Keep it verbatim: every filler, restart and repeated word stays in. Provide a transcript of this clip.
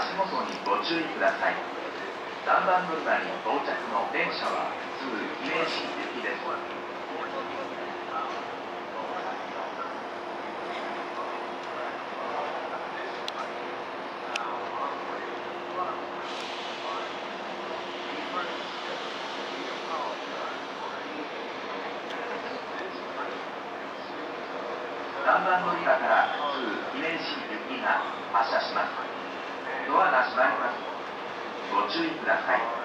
足元にご注意ください。さんばん乗り場に到着の電車はすぐ姫路行きです。さんばん乗り場からすぐ姫路行きが発車します。ドアが閉まります。ご注意ください。